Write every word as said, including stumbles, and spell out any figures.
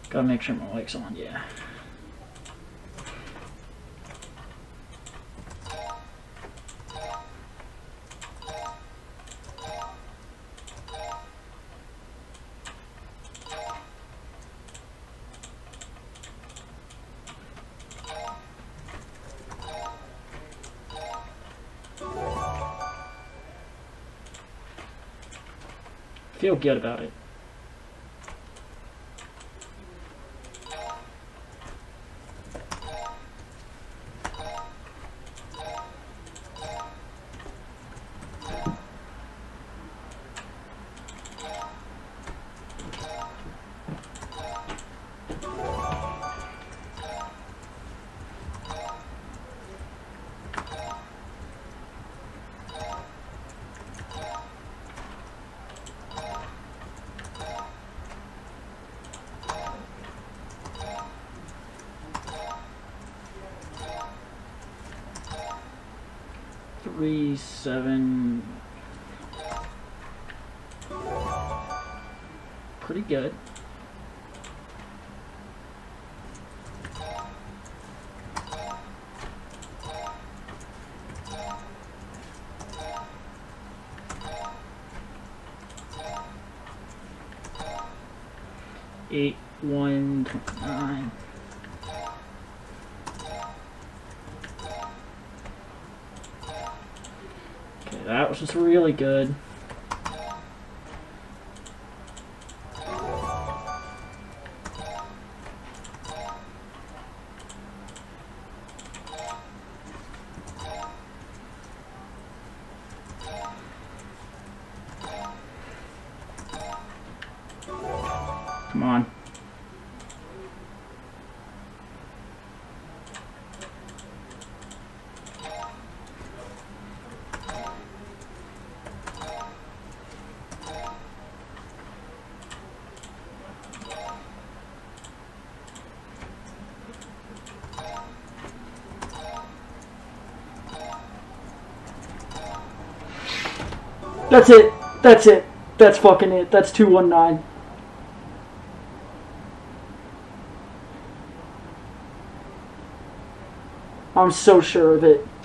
Gotta make sure my mic's on, yeah. Feel good about it. Three, seven, pretty good. Eight, one, twenty-nine. That was just really good. Come on. That's it. That's it. That's fucking it. That's two one nine. I'm so sure of it.